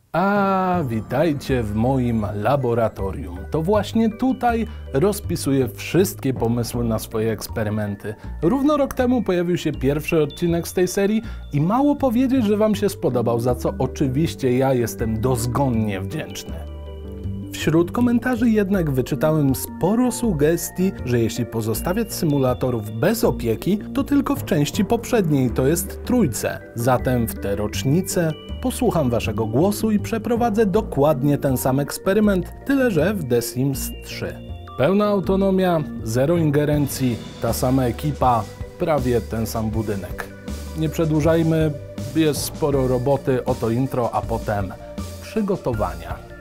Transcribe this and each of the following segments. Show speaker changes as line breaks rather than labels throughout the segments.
A witajcie w moim laboratorium. To właśnie tutaj rozpisuję wszystkie pomysły na swoje eksperymenty. Równo rok temu pojawił się pierwszy odcinek z tej serii i mało powiedzieć, że Wam się spodobał, za co oczywiście ja jestem dozgonnie wdzięczny. Wśród komentarzy jednak wyczytałem sporo sugestii, że jeśli pozostawiać symulatorów bez opieki, to tylko w części poprzedniej, to jest trójce. Zatem w tę rocznicę posłucham Waszego głosu i przeprowadzę dokładnie ten sam eksperyment, tyle że w The Sims 3. Pełna autonomia, zero ingerencji, ta sama ekipa, prawie ten sam budynek. Nie przedłużajmy, jest sporo roboty, oto intro, a potem przygotowania.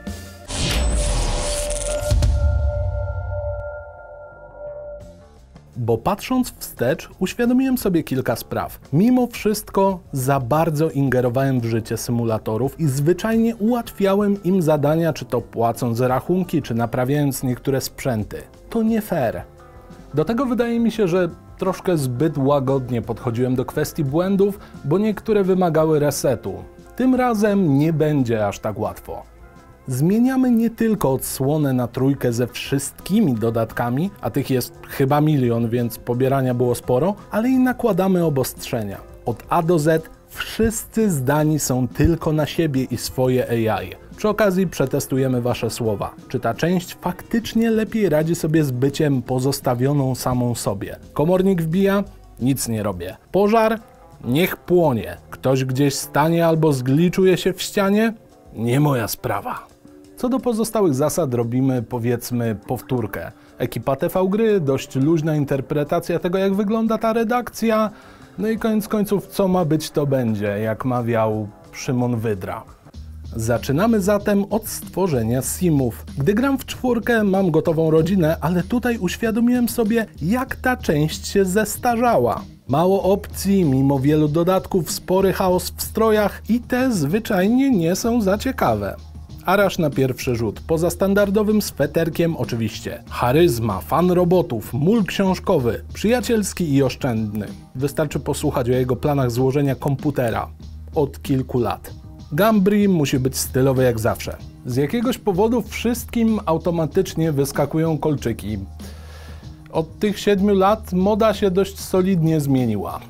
Bo patrząc wstecz, uświadomiłem sobie kilka spraw. Mimo wszystko za bardzo ingerowałem w życie symulatorów i zwyczajnie ułatwiałem im zadania, czy to płacąc rachunki, czy naprawiając niektóre sprzęty. To nie fair. Do tego wydaje mi się, że troszkę zbyt łagodnie podchodziłem do kwestii błędów, bo niektóre wymagały resetu. Tym razem nie będzie aż tak łatwo. Zmieniamy nie tylko odsłonę na trójkę ze wszystkimi dodatkami, a tych jest chyba 1 000 000, więc pobierania było sporo, ale i nakładamy obostrzenia. Od A do Z wszyscy zdani są tylko na siebie i swoje AI. Przy okazji przetestujemy Wasze słowa. Czy ta część faktycznie lepiej radzi sobie z byciem pozostawioną samą sobie? Komornik wbija? Nic nie robię. Pożar? Niech płonie. Ktoś gdzieś stanie albo zgliczuje się w ścianie? Nie moja sprawa. Co do pozostałych zasad robimy, powiedzmy, powtórkę. Ekipa TV Gry, dość luźna interpretacja tego, jak wygląda ta redakcja, no i koniec końców, co ma być, to będzie, jak mawiał Szymon Wydra. Zaczynamy zatem od stworzenia simów. Gdy gram w 4, mam gotową rodzinę, ale tutaj uświadomiłem sobie, jak ta część się zestarzała. Mało opcji, mimo wielu dodatków, spory chaos w strojach i te zwyczajnie nie są za ciekawe. Arasz na pierwszy rzut, poza standardowym sweterkiem oczywiście. Charyzma, fan robotów, mól książkowy, przyjacielski i oszczędny. Wystarczy posłuchać o jego planach złożenia komputera. Od kilku lat. Gambri musi być stylowy jak zawsze. Z jakiegoś powodu wszystkim automatycznie wyskakują kolczyki. Od tych 7 lat moda się dość solidnie zmieniła.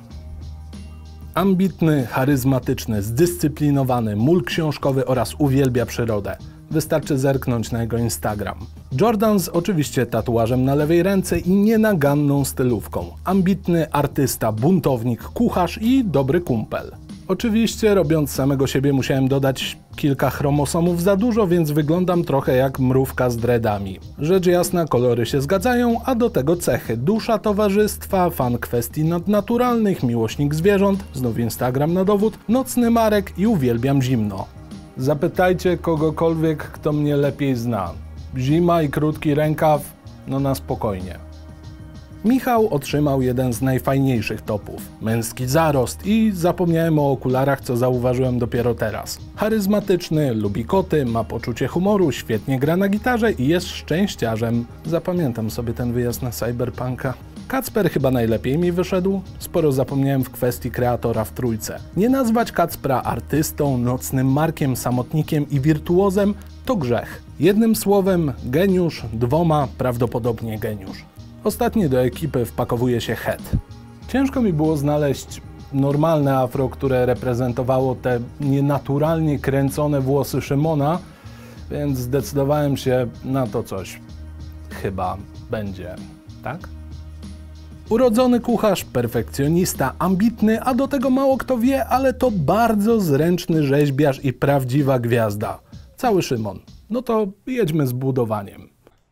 Ambitny, charyzmatyczny, zdyscyplinowany, mól książkowy oraz uwielbia przyrodę. Wystarczy zerknąć na jego Instagram. Jordan z oczywiście tatuażem na lewej ręce i nienaganną stylówką. Ambitny artysta, buntownik, kucharz i dobry kumpel. Oczywiście robiąc samego siebie musiałem dodać kilka chromosomów za dużo, więc wyglądam trochę jak mrówka z dreadami. Rzecz jasna, kolory się zgadzają, a do tego cechy. Dusza towarzystwa, fan kwestii nadnaturalnych, miłośnik zwierząt, znów Instagram na dowód, nocny Marek i uwielbiam zimno. Zapytajcie kogokolwiek, kto mnie lepiej zna. Zima i krótki rękaw, no na spokojnie. Michał otrzymał jeden z najfajniejszych topów. Męski zarost i zapomniałem o okularach, co zauważyłem dopiero teraz. Charyzmatyczny, lubi koty, ma poczucie humoru, świetnie gra na gitarze i jest szczęściarzem. Zapamiętam sobie ten wyjazd na Cyberpunka. Kacper chyba najlepiej mi wyszedł. Sporo zapomniałem w kwestii kreatora w trójce. Nie nazwać Kacpra artystą, nocnym Markiem, samotnikiem i wirtuozem to grzech. Jednym słowem geniusz, 2 prawdopodobnie geniusz. Ostatnio do ekipy wpakowuje się Het. Ciężko mi było znaleźć normalne afro, które reprezentowało te nienaturalnie kręcone włosy Szymona, więc zdecydowałem się na to coś. Chyba będzie, tak? Urodzony kucharz, perfekcjonista, ambitny, a do tego mało kto wie, ale to bardzo zręczny rzeźbiarz i prawdziwa gwiazda. Cały Szymon. No to jedźmy z budowaniem.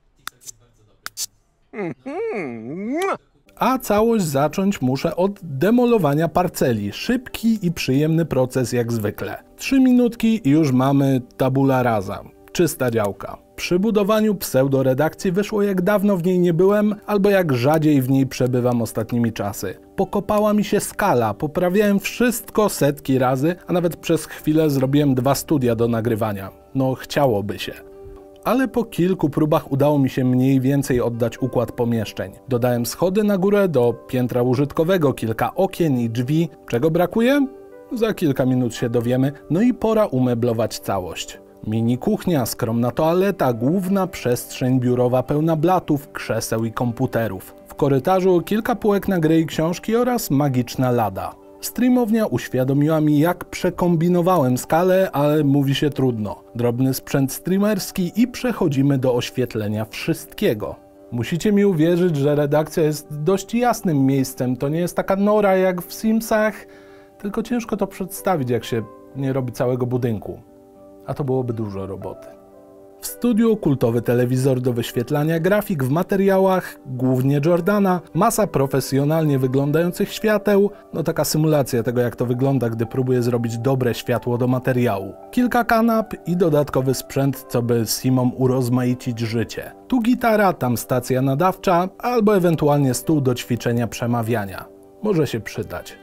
A całość zacząć muszę od demolowania parceli. Szybki i przyjemny proces jak zwykle. 3 minutki i już mamy tabula rasa. Czysta działka. Przy budowaniu pseudoredakcji wyszło, jak dawno w niej nie byłem, albo jak rzadziej w niej przebywam ostatnimi czasy. Pokopała mi się skala, poprawiałem wszystko setki razy, a nawet przez chwilę zrobiłem 2 studia do nagrywania. No chciałoby się. Ale po kilku próbach udało mi się mniej więcej oddać układ pomieszczeń. Dodałem schody na górę do piętra użytkowego, kilka okien i drzwi. Czego brakuje? Za kilka minut się dowiemy, no i pora umeblować całość. Mini kuchnia, skromna toaleta, główna przestrzeń biurowa pełna blatów, krzeseł i komputerów. W korytarzu kilka półek na gry i książki oraz magiczna lada. Streamownia uświadomiła mi, jak przekombinowałem skalę, ale mówi się trudno. Drobny sprzęt streamerski i przechodzimy do oświetlenia wszystkiego. Musicie mi uwierzyć, że redakcja jest dość jasnym miejscem. To nie jest taka nora jak w Simsach, tylko ciężko to przedstawić, jak się nie robi całego budynku. A to byłoby dużo roboty. W studiu kultowy telewizor do wyświetlania grafik w materiałach, głównie Jordana, masa profesjonalnie wyglądających świateł, no taka symulacja tego, jak to wygląda, gdy próbuję zrobić dobre światło do materiału. Kilka kanap i dodatkowy sprzęt, co by Simom urozmaicić życie. Tu gitara, tam stacja nadawcza, albo ewentualnie stół do ćwiczenia przemawiania. Może się przydać.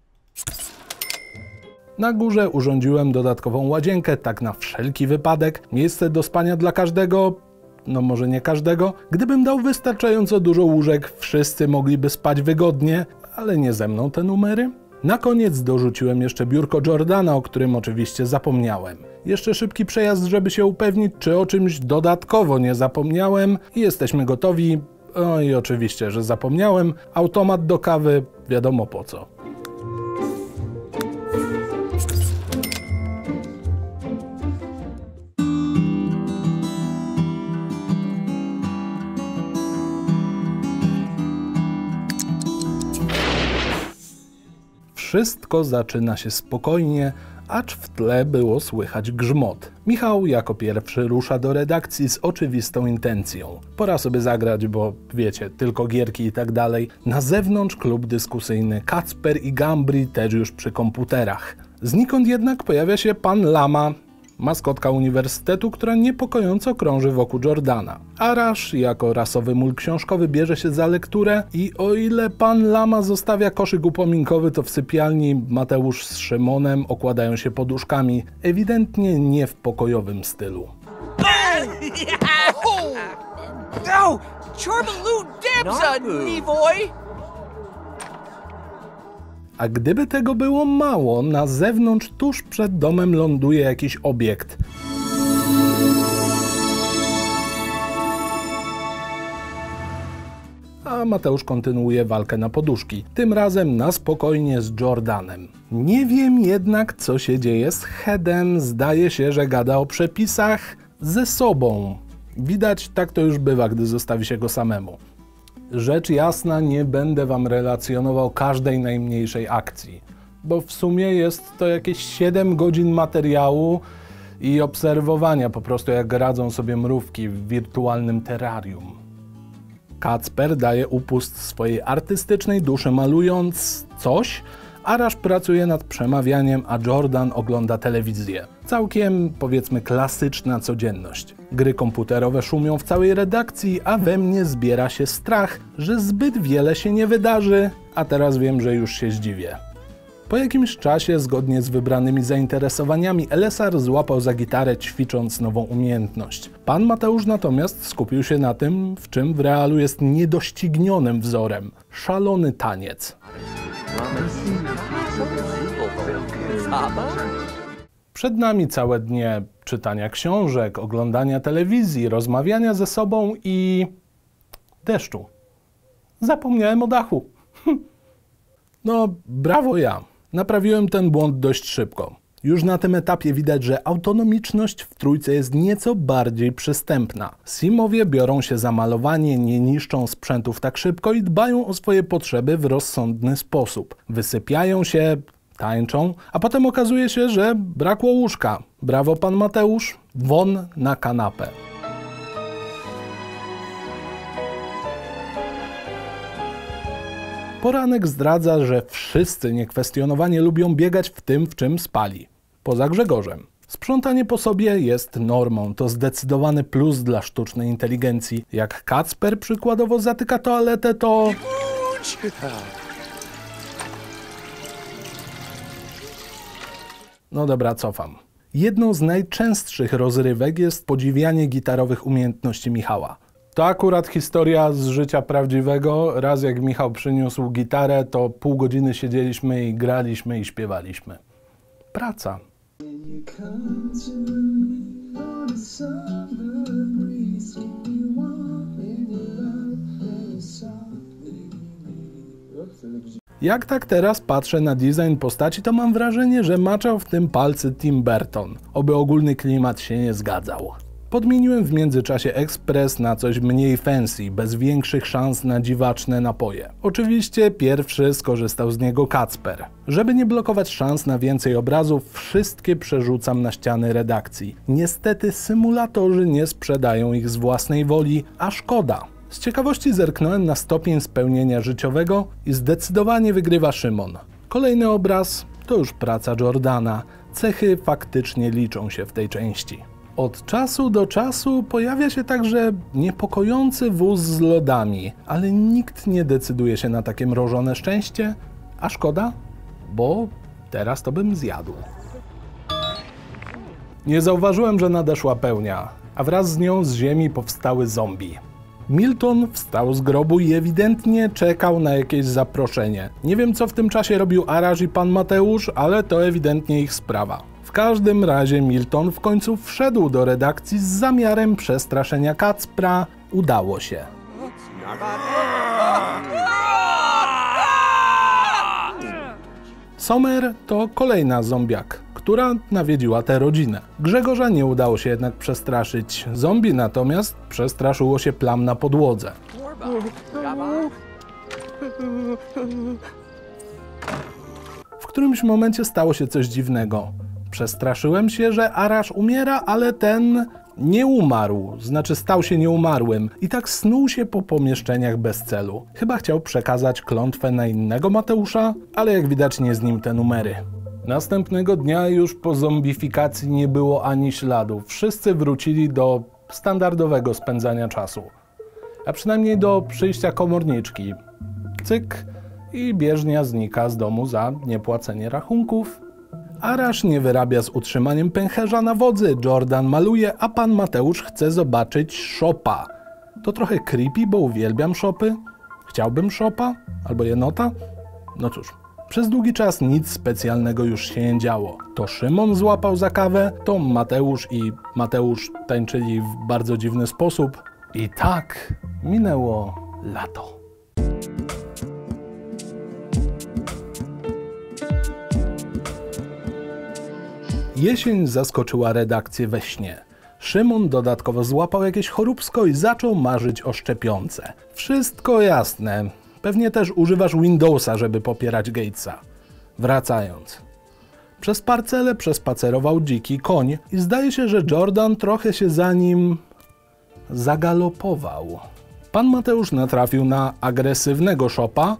Na górze urządziłem dodatkową łazienkę, tak na wszelki wypadek. Miejsce do spania dla każdego, no może nie każdego. Gdybym dał wystarczająco dużo łóżek, wszyscy mogliby spać wygodnie, ale nie ze mną te numery. Na koniec dorzuciłem jeszcze biurko Jordana, o którym oczywiście zapomniałem. Jeszcze szybki przejazd, żeby się upewnić, czy o czymś dodatkowo nie zapomniałem i jesteśmy gotowi. O i oczywiście, że zapomniałem. Automat do kawy, wiadomo po co. Wszystko zaczyna się spokojnie, acz w tle było słychać grzmot. Michał jako pierwszy rusza do redakcji z oczywistą intencją. Pora sobie zagrać, bo wiecie, tylko gierki i tak dalej. Na zewnątrz klub dyskusyjny, Kacper i Gambri też już przy komputerach. Znikąd jednak pojawia się pan Lama, maskotka uniwersytetu, która niepokojąco krąży wokół Jordana. Arash jako rasowy mól książkowy bierze się za lekturę i o ile pan Lama zostawia koszyk upominkowy, to w sypialni Mateusz z Szymonem okładają się poduszkami, ewidentnie nie w pokojowym stylu.
No! Chorbaloo Debza, Nevoy!
A gdyby tego było mało, na zewnątrz tuż przed domem ląduje jakiś obiekt. A Mateusz kontynuuje walkę na poduszki, tym razem na spokojnie z Jordanem. Nie wiem jednak, co się dzieje z Headem, zdaje się, że gada o przepisach ze sobą. Widać, tak to już bywa, gdy zostawi się go samemu. Rzecz jasna, nie będę wam relacjonował każdej najmniejszej akcji, bo w sumie jest to jakieś 7 godzin materiału i obserwowania po prostu, jak radzą sobie mrówki w wirtualnym terrarium. Kacper daje upust swojej artystycznej duszy malując coś, Arash pracuje nad przemawianiem, a Jordan ogląda telewizję. Całkiem, powiedzmy, klasyczna codzienność. Gry komputerowe szumią w całej redakcji, a we mnie zbiera się strach, że zbyt wiele się nie wydarzy, a teraz wiem, że już się zdziwię. Po jakimś czasie, zgodnie z wybranymi zainteresowaniami, Elessar złapał za gitarę, ćwicząc nową umiejętność. Pan Mateusz natomiast skupił się na tym, w czym w realu jest niedoścignionym wzorem – szalony taniec. Przed nami całe dnie czytania książek, oglądania telewizji, rozmawiania ze sobą i deszczu. Zapomniałem o dachu. No, brawo ja. Naprawiłem ten błąd dość szybko. Już na tym etapie widać, że autonomiczność w trójce jest nieco bardziej przystępna. Simowie biorą się za malowanie, nie niszczą sprzętów tak szybko i dbają o swoje potrzeby w rozsądny sposób. Wysypiają się, tańczą, a potem okazuje się, że brakło łóżka. Brawo pan Mateusz, won na kanapę. Poranek zdradza, że wszyscy niekwestionowanie lubią biegać w tym, w czym spali. Poza Grzegorzem. Sprzątanie po sobie jest normą, to zdecydowany plus dla sztucznej inteligencji. Jak Kacper przykładowo zatyka toaletę, to... No dobra, cofam. Jedną z najczęstszych rozrywek jest podziwianie gitarowych umiejętności Michała. To akurat historia z życia prawdziwego. Raz jak Michał przyniósł gitarę, to pół godziny siedzieliśmy i graliśmy i śpiewaliśmy. praca. Jak tak teraz patrzę na design postaci, to mam wrażenie, że maczał w tym palcy Tim Burton, oby ogólny klimat się nie zgadzał. Podmieniłem w międzyczasie ekspres na coś mniej fancy, bez większych szans na dziwaczne napoje. Oczywiście pierwszy skorzystał z niego Kacper. Żeby nie blokować szans na więcej obrazów, wszystkie przerzucam na ściany redakcji. Niestety symulatorzy nie sprzedają ich z własnej woli, a szkoda. Z ciekawości zerknąłem na stopień spełnienia życiowego i zdecydowanie wygrywa Szymon. Kolejny obraz to już praca Jordana. Cechy faktycznie liczą się w tej części. Od czasu do czasu pojawia się także niepokojący wóz z lodami, ale nikt nie decyduje się na takie mrożone szczęście, a szkoda, bo teraz to bym zjadł. Nie zauważyłem, że nadeszła pełnia, a wraz z nią z ziemi powstały zombie. Milton wstał z grobu i ewidentnie czekał na jakieś zaproszenie. Nie wiem, co w tym czasie robił Arash i pan Mateusz, ale to ewidentnie ich sprawa. W każdym razie Milton w końcu wszedł do redakcji z zamiarem przestraszenia Kacpra. Udało się. Somer to kolejna zombiak, która nawiedziła tę rodzinę. Grzegorza nie udało się jednak przestraszyć. Zombie natomiast przestraszyło się plam na podłodze. W którymś momencie stało się coś dziwnego. Przestraszyłem się, że Arash umiera, ale ten nie umarł, znaczy stał się nieumarłym i tak snuł się po pomieszczeniach bez celu. Chyba chciał przekazać klątwę na innego Mateusza, ale jak widać nie z nim te numery. Następnego dnia już po zombifikacji nie było ani śladu. Wszyscy wrócili do standardowego spędzania czasu. A przynajmniej do przyjścia komorniczki. Cyk i bieżnia znika z domu za niepłacenie rachunków. Arash nie wyrabia z utrzymaniem pęcherza na wodzy, Jordan maluje, a pan Mateusz chce zobaczyć szopa. To trochę creepy, bo uwielbiam szopy. Chciałbym szopa? Albo jenota? No cóż, przez długi czas nic specjalnego już się nie działo. To Szymon złapał za kawę, to Mateusz tańczyli w bardzo dziwny sposób. I tak minęło lato. Jesień zaskoczyła redakcję we śnie. Szymon dodatkowo złapał jakieś choróbsko i zaczął marzyć o szczepionce. Wszystko jasne. Pewnie też używasz Windowsa, żeby popierać Gatesa. Wracając. Przez parcelę przespacerował dziki koń i zdaje się, że Jordan trochę się za nim zagalopował. Pan Mateusz natrafił na agresywnego szopa,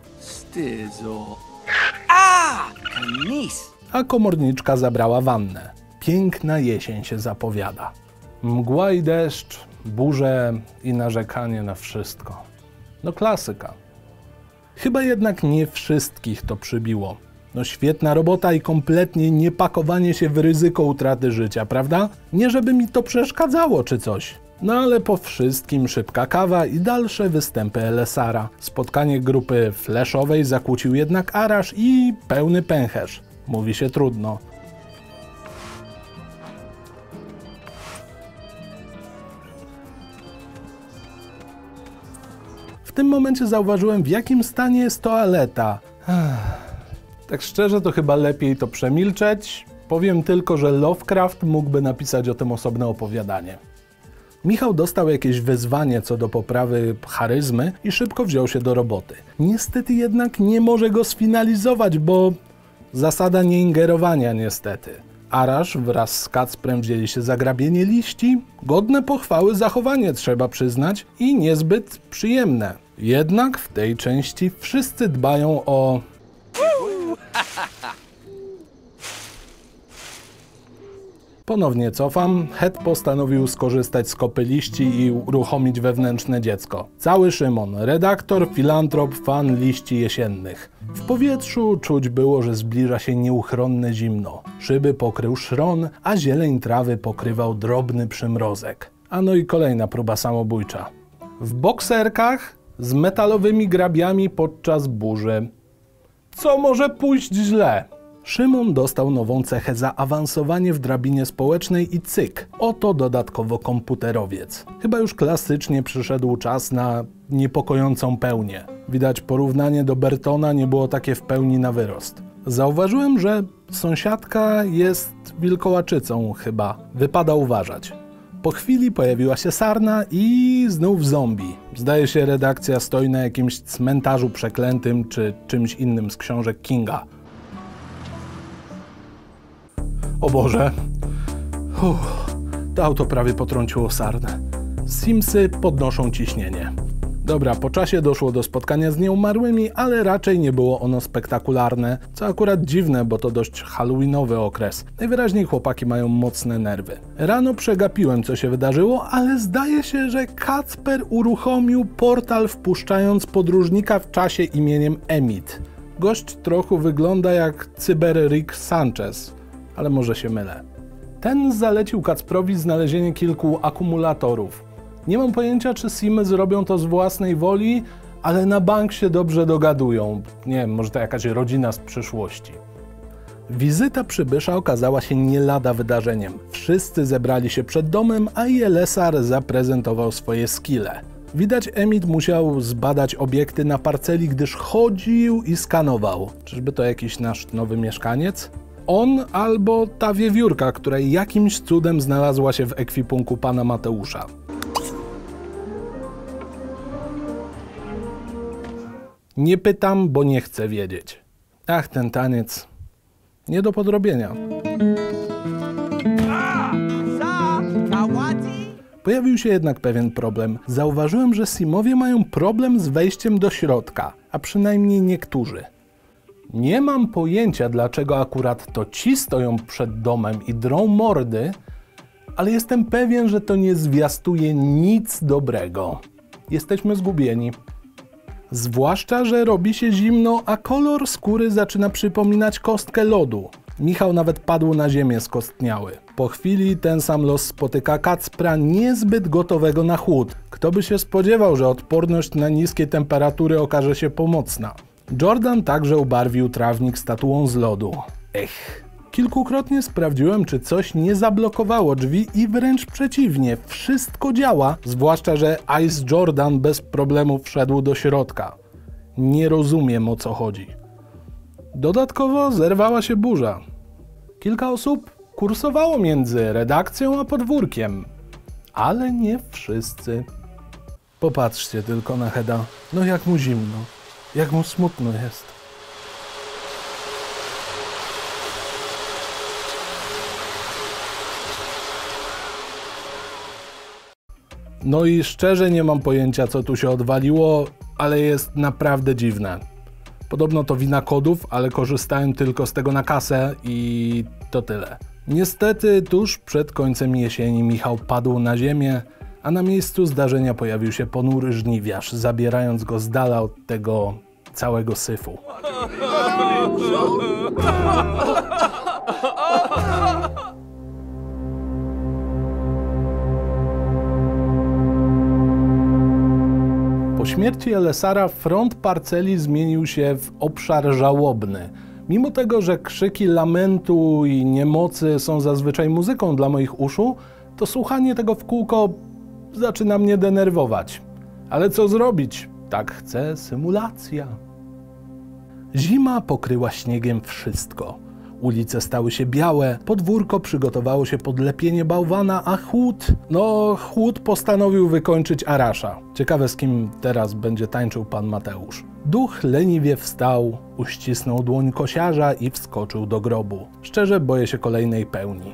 a komorniczka zabrała wannę. Piękna jesień się zapowiada. Mgła i deszcz, burze i narzekanie na wszystko. No klasyka. Chyba jednak nie wszystkich to przybiło. No świetna robota i kompletnie nie pakowanie się w ryzyko utraty życia, prawda? Nie żeby mi to przeszkadzało czy coś. No ale po wszystkim szybka kawa i dalsze występy LSR-a. Spotkanie grupy flashowej zakłócił jednak Arash i pełny pęcherz. Mówi się trudno. W tym momencie zauważyłem, w jakim stanie jest toaleta. Tak szczerze to chyba lepiej to przemilczeć. Powiem tylko, że Lovecraft mógłby napisać o tym osobne opowiadanie. Michał dostał jakieś wyzwanie co do poprawy charyzmy i szybko wziął się do roboty. Niestety jednak nie może go sfinalizować, bo zasada nieingerowania niestety. Arash wraz z Kacprem wzięli się za grabienie liści. Godne pochwały zachowanie trzeba przyznać i niezbyt przyjemne. Jednak w tej części wszyscy dbają o... Ponownie cofam. Het postanowił skorzystać z kopy liści i uruchomić wewnętrzne dziecko. Cały Szymon, redaktor, filantrop, fan liści jesiennych. W powietrzu czuć było, że zbliża się nieuchronne zimno. Szyby pokrył szron, a zieleń trawy pokrywał drobny przymrozek. A no i kolejna próba samobójcza. W bokserkach z metalowymi grabiami podczas burzy. Co może pójść źle? Szymon dostał nową cechę: zaawansowanie w drabinie społecznej i cyk, oto dodatkowo komputerowiec. Chyba już klasycznie przyszedł czas na niepokojącą pełnię. Widać, porównanie do Bertona nie było takie w pełni na wyrost. Zauważyłem, że sąsiadka jest wilkołaczycą chyba. Wypada uważać. Po chwili pojawiła się sarna i znów zombie. Zdaje się, redakcja stoi na jakimś cmentarzu przeklętym czy czymś innym z książek Kinga. O Boże. To auto prawie potrąciło sarnę. Simsy podnoszą ciśnienie. Dobra, po czasie doszło do spotkania z nieumarłymi, ale raczej nie było ono spektakularne, co akurat dziwne, bo to dość halloweenowy okres. Najwyraźniej chłopaki mają mocne nerwy. Rano przegapiłem, co się wydarzyło, ale zdaje się, że Kacper uruchomił portal, wpuszczając podróżnika w czasie imieniem Emmett. Gość trochę wygląda jak cyber Rick Sanchez, ale może się mylę. Ten zalecił Kacprowi znalezienie kilku akumulatorów. Nie mam pojęcia, czy Simy zrobią to z własnej woli, ale na bank się dobrze dogadują. Nie wiem, może to jakaś rodzina z przyszłości. Wizyta przybysza okazała się nie lada wydarzeniem. Wszyscy zebrali się przed domem, a Jelesar zaprezentował swoje skille. Widać, Emmett musiał zbadać obiekty na parceli, gdyż chodził i skanował. Czyżby to jakiś nasz nowy mieszkaniec? On albo ta wiewiórka, która jakimś cudem znalazła się w ekwipunku pana Mateusza. Nie pytam, bo nie chcę wiedzieć. Ach, ten taniec. Nie do podrobienia. Pojawił się jednak pewien problem. Zauważyłem, że Simowie mają problem z wejściem do środka, a przynajmniej niektórzy. Nie mam pojęcia, dlaczego akurat to ci stoją przed domem i drą mordy, ale jestem pewien, że to nie zwiastuje nic dobrego. Jesteśmy zgubieni. Zwłaszcza, że robi się zimno, a kolor skóry zaczyna przypominać kostkę lodu. Michał nawet padł na ziemię skostniały. Po chwili ten sam los spotyka Kacpra, niezbyt gotowego na chłód. Kto by się spodziewał, że odporność na niskie temperatury okaże się pomocna. Jordan także ubarwił trawnik statuą z lodu. Kilkukrotnie sprawdziłem, czy coś nie zablokowało drzwi i wręcz przeciwnie, wszystko działa, zwłaszcza, że Ice Jordan bez problemu wszedł do środka. Nie rozumiem, o co chodzi. Dodatkowo zerwała się burza. Kilka osób kursowało między redakcją a podwórkiem, ale nie wszyscy. Popatrzcie tylko na Heda, no jak mu zimno, jak mu smutno jest. No i szczerze nie mam pojęcia, co tu się odwaliło, ale jest naprawdę dziwne. Podobno to wina kodów, ale korzystałem tylko z tego na kasę i to tyle. Niestety tuż przed końcem jesieni Michał padł na ziemię, a na miejscu zdarzenia pojawił się ponury żniwiarz, zabierając go z dala od tego całego syfu. Po śmierci Jelesara front parceli zmienił się w obszar żałobny. Mimo tego, że krzyki lamentu i niemocy są zazwyczaj muzyką dla moich uszu, to słuchanie tego w kółko zaczyna mnie denerwować. Ale co zrobić? Tak chce symulacja. Zima pokryła śniegiem wszystko. Ulice stały się białe, podwórko przygotowało się pod lepienie bałwana, a chłód postanowił wykończyć Arasza. Ciekawe, z kim teraz będzie tańczył pan Mateusz. Duch leniwie wstał, uścisnął dłoń kosiarza i wskoczył do grobu. Szczerze boję się kolejnej pełni.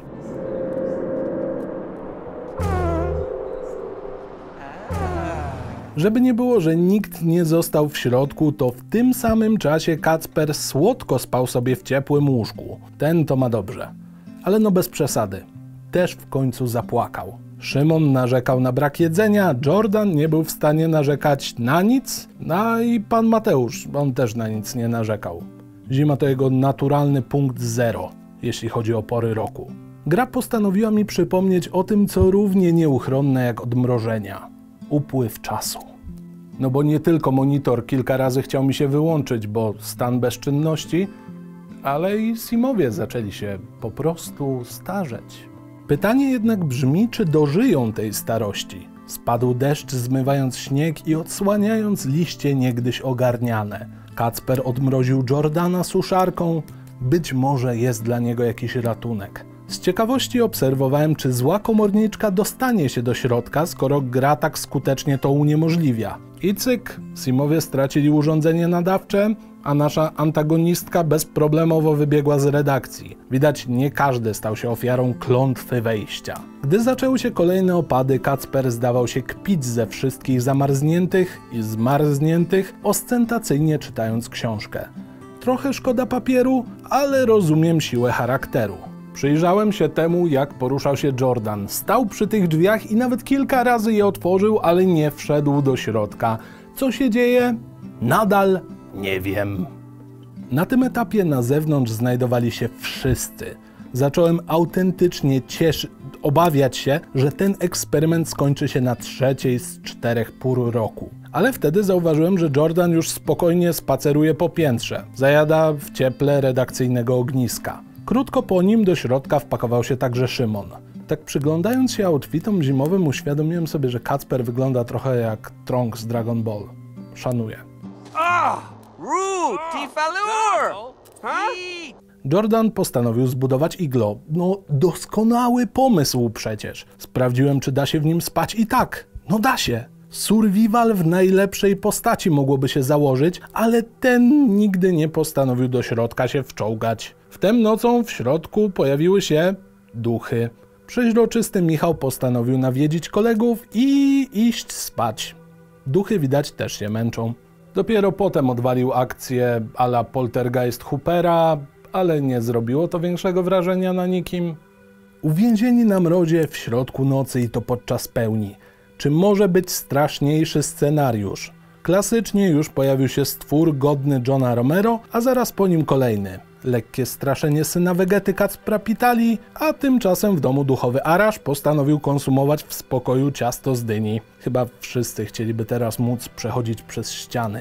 Żeby nie było, że nikt nie został w środku, to w tym samym czasie Kacper słodko spał sobie w ciepłym łóżku. Ten to ma dobrze. Ale no bez przesady. Też w końcu zapłakał. Szymon narzekał na brak jedzenia, Jordan nie był w stanie narzekać na nic, no i pan Mateusz, on też na nic nie narzekał. Zima to jego naturalny punkt zero, jeśli chodzi o pory roku. Gra postanowiła mi przypomnieć o tym, co równie nieuchronne jak odmrożenia. Upływ czasu. No bo nie tylko monitor kilka razy chciał mi się wyłączyć, bo stan bezczynności, ale i Simowie zaczęli się po prostu starzeć. Pytanie jednak brzmi, czy dożyją tej starości. Spadł deszcz, zmywając śnieg i odsłaniając liście niegdyś ogarniane. Kacper odmroził Jordana suszarką. Być może jest dla niego jakiś ratunek. Z ciekawości obserwowałem, czy zła komorniczka dostanie się do środka, skoro gra tak skutecznie to uniemożliwia. I cyk, Simowie stracili urządzenie nadawcze, a nasza antagonistka bezproblemowo wybiegła z redakcji. Widać, nie każdy stał się ofiarą klątwy wejścia. Gdy zaczęły się kolejne opady, Kacper zdawał się kpić ze wszystkich zamarzniętych i zmarzniętych, ostentacyjnie czytając książkę. Trochę szkoda papieru, ale rozumiem siłę charakteru. Przyjrzałem się temu, jak poruszał się Jordan. Stał przy tych drzwiach i nawet kilka razy je otworzył, ale nie wszedł do środka. Co się dzieje? Nadal nie wiem. Na tym etapie na zewnątrz znajdowali się wszyscy. Zacząłem autentycznie obawiać się, że ten eksperyment skończy się na 3 z 4 pór roku. Ale wtedy zauważyłem, że Jordan już spokojnie spaceruje po piętrze. Zajada w cieple redakcyjnego ogniska. Krótko po nim do środka wpakował się także Szymon. Tak przyglądając się outfitom zimowym, uświadomiłem sobie, że Kacper wygląda trochę jak Trunks z Dragon Ball. Szanuję. Jordan postanowił zbudować iglo. No, doskonały pomysł przecież. Sprawdziłem, czy da się w nim spać i tak. No da się. Survival w najlepszej postaci mogłoby się założyć, ale ten nigdy nie postanowił do środka się wczołgać. Wtem nocą w środku pojawiły się duchy. Przeźroczysty Michał postanowił nawiedzić kolegów i iść spać. Duchy widać też się męczą. Dopiero potem odwalił akcję a la Poltergeist Hoopera, ale nie zrobiło to większego wrażenia na nikim. Uwięzieni na mrozie w środku nocy i to podczas pełni. Czy może być straszniejszy scenariusz? Klasycznie już pojawił się stwór godny Johna Romero, a zaraz po nim kolejny. Lekkie straszenie syna Vegety Kacpra Pitali, a tymczasem w domu duchowy Arash postanowił konsumować w spokoju ciasto z dyni. Chyba wszyscy chcieliby teraz móc przechodzić przez ściany.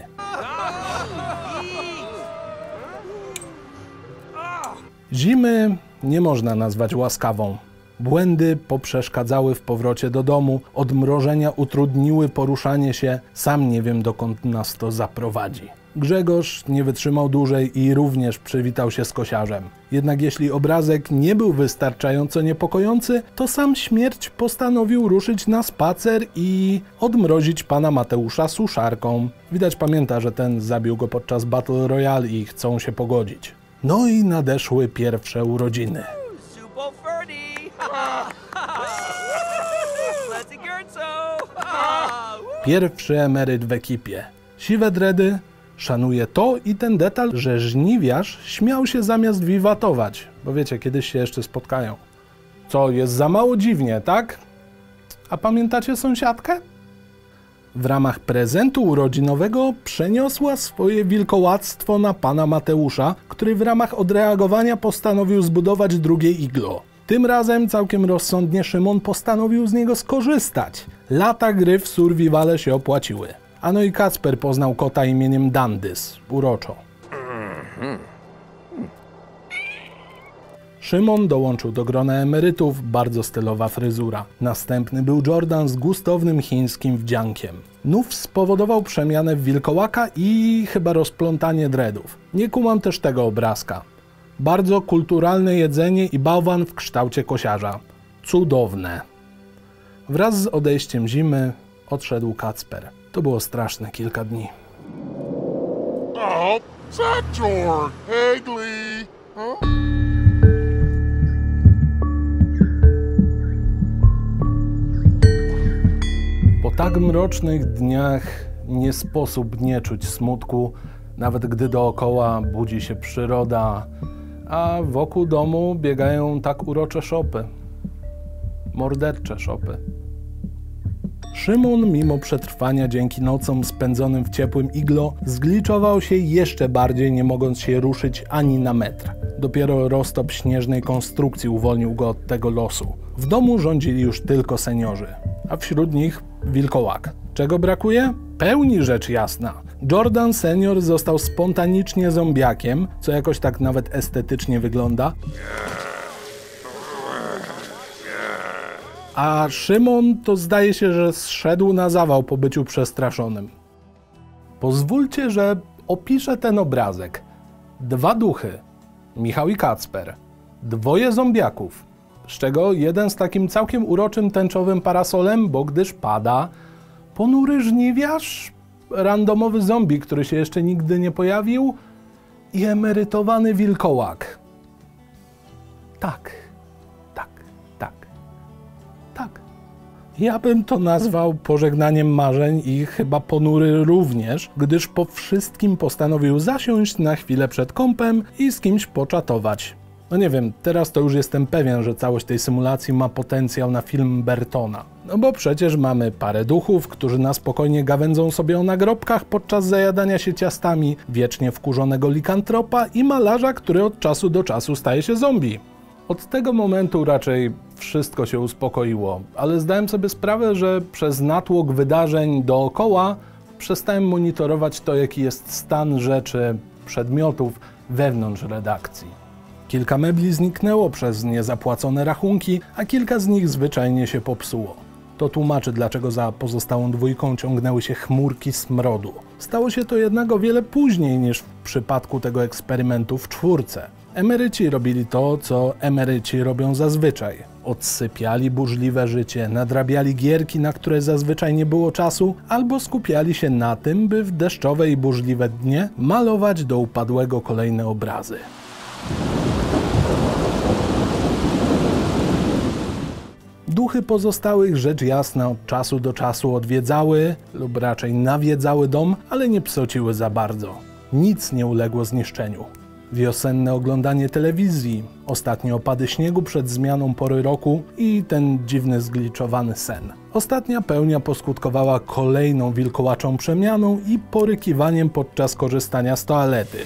Zimy nie można nazwać łaskawą. Błędy poprzeszkadzały w powrocie do domu, odmrożenia utrudniły poruszanie się, sam nie wiem dokąd nas to zaprowadzi. Grzegorz nie wytrzymał dłużej i również przywitał się z kosiarzem. Jednak jeśli obrazek nie był wystarczająco niepokojący, to sam śmierć postanowił ruszyć na spacer i odmrozić pana Mateusza suszarką. Widać pamięta, że ten zabił go podczas Battle Royale i chcą się pogodzić. No i nadeszły pierwsze urodziny. Pierwszy emeryt w ekipie. Siwe dredy, szanuje to i ten detal, że żniwiarz śmiał się zamiast wiwatować, bo wiecie, kiedyś się jeszcze spotkają. Co, jest za mało dziwnie, tak? A pamiętacie sąsiadkę? W ramach prezentu urodzinowego przeniosła swoje wilkołactwo na pana Mateusza, który w ramach odreagowania postanowił zbudować drugie iglo. Tym razem całkiem rozsądnie Szymon postanowił z niego skorzystać. Lata gry w survivale się opłaciły. A no i Kacper poznał kota imieniem Dandys. Uroczo. Szymon dołączył do grona emerytów, bardzo stylowa fryzura. Następny był Jordan z gustownym chińskim wdziankiem. Nów spowodował przemianę w wilkołaka i chyba rozplątanie dreadów. Nie kumam też tego obrazka. Bardzo kulturalne jedzenie i bałwan w kształcie kosiarza. Cudowne. Wraz z odejściem zimy odszedł Kacper. To było straszne kilka dni.
Oh, Sator! Hey, Glee! Huh?
Po tak mrocznych dniach nie sposób nie czuć smutku, nawet gdy dookoła budzi się przyroda, a wokół domu biegają tak urocze szopy. Mordercze szopy. Szymon, mimo przetrwania dzięki nocom spędzonym w ciepłym iglo, zgliczował się jeszcze bardziej, nie mogąc się ruszyć ani na metr. Dopiero roztop śnieżnej konstrukcji uwolnił go od tego losu. W domu rządzili już tylko seniorzy, a wśród nich wilkołak. Czego brakuje? Pełni, rzecz jasna. Jordan senior został spontanicznie zombiakiem, co jakoś tak nawet estetycznie wygląda. A Szymon to zdaje się, że zszedł na zawał po byciu przestraszonym. Pozwólcie, że opiszę ten obrazek. 2 duchy, Michał i Kacper, 2 zombiaków, z czego jeden z takim całkiem uroczym tęczowym parasolem, bo gdyż pada ponury żniwiarz, randomowy zombie, który się jeszcze nigdy nie pojawił i emerytowany wilkołak. Tak. Ja bym to nazwał pożegnaniem marzeń i chyba ponury również, gdyż po wszystkim postanowił zasiąść na chwilę przed kompem i z kimś poczatować. No nie wiem, teraz to już jestem pewien, że całość tej symulacji ma potencjał na film Bertona. No bo przecież mamy parę duchów, którzy na spokojnie gawędzą sobie o nagrobkach podczas zajadania się ciastami, wiecznie wkurzonego likantropa i malarza, który od czasu do czasu staje się zombie. Od tego momentu raczej wszystko się uspokoiło, ale zdałem sobie sprawę, że przez natłok wydarzeń dookoła przestałem monitorować to, jaki jest stan rzeczy, przedmiotów wewnątrz redakcji. Kilka mebli zniknęło przez niezapłacone rachunki, a kilka z nich zwyczajnie się popsuło. To tłumaczy, dlaczego za pozostałą 2 ciągnęły się chmurki smrodu. Stało się to jednak o wiele później niż w przypadku tego eksperymentu w 4. Emeryci robili to, co emeryci robią zazwyczaj. Odsypiali burzliwe życie, nadrabiali gierki, na które zazwyczaj nie było czasu, albo skupiali się na tym, by w deszczowe i burzliwe dnie malować do upadłego kolejne obrazy. Duchy pozostałych rzecz jasna od czasu do czasu odwiedzały, lub raczej nawiedzały dom, ale nie psociły za bardzo. Nic nie uległo zniszczeniu. Wiosenne oglądanie telewizji, ostatnie opady śniegu przed zmianą pory roku i ten dziwny zgliczowany sen. Ostatnia pełnia poskutkowała kolejną wilkołaczą przemianą i porykiwaniem podczas korzystania z toalety.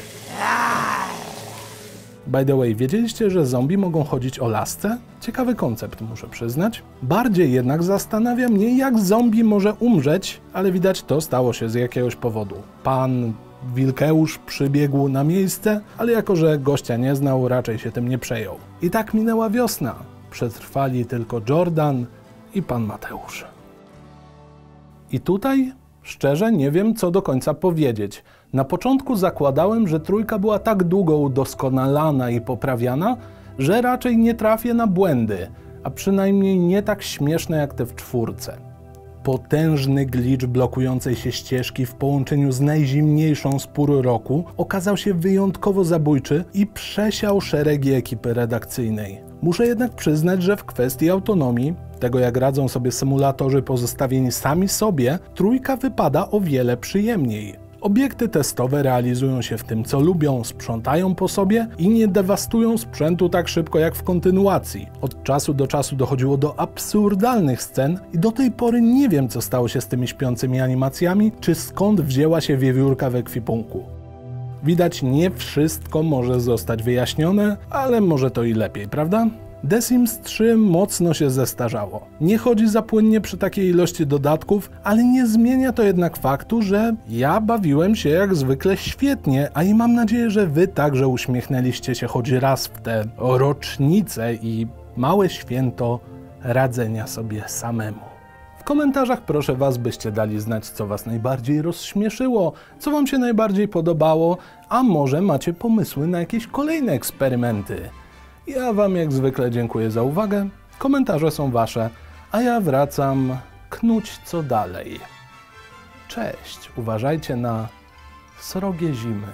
By the way, wiedzieliście, że zombie mogą chodzić o lasce? Ciekawy koncept, muszę przyznać. Bardziej jednak zastanawia mnie, jak zombie może umrzeć, ale widać, to stało się z jakiegoś powodu. Pan Wilkeusz przybiegł na miejsce, ale jako że gościa nie znał, raczej się tym nie przejął. I tak minęła wiosna. Przetrwali tylko Jordan i pan Mateusz. I tutaj, szczerze, nie wiem, co do końca powiedzieć. Na początku zakładałem, że 3 była tak długo udoskonalana i poprawiana, że raczej nie trafię na błędy, a przynajmniej nie tak śmieszne jak te w 4. Potężny glitch blokującej się ścieżki w połączeniu z najzimniejszą z pór roku okazał się wyjątkowo zabójczy i przesiał szeregi ekipy redakcyjnej. Muszę jednak przyznać, że w kwestii autonomii, tego jak radzą sobie symulatorzy pozostawieni sami sobie, 3 wypada o wiele przyjemniej. Obiekty testowe realizują się w tym, co lubią, sprzątają po sobie i nie dewastują sprzętu tak szybko jak w kontynuacji. Od czasu do czasu dochodziło do absurdalnych scen i do tej pory nie wiem, co stało się z tymi śpiącymi animacjami, czy skąd wzięła się wiewiórka w ekwipunku. Widać, nie wszystko może zostać wyjaśnione, ale może to i lepiej, prawda? The Sims 3 mocno się zestarzało. Nie chodzi za płynnie przy takiej ilości dodatków, ale nie zmienia to jednak faktu, że ja bawiłem się jak zwykle świetnie, a i mam nadzieję, że wy także uśmiechnęliście się choć raz w tę rocznicę i małe święto radzenia sobie samemu. W komentarzach proszę was, byście dali znać, co was najbardziej rozśmieszyło, co wam się najbardziej podobało, a może macie pomysły na jakieś kolejne eksperymenty. Ja wam jak zwykle dziękuję za uwagę, komentarze są wasze, a ja wracam knuć co dalej. Cześć, uważajcie na srogie zimy.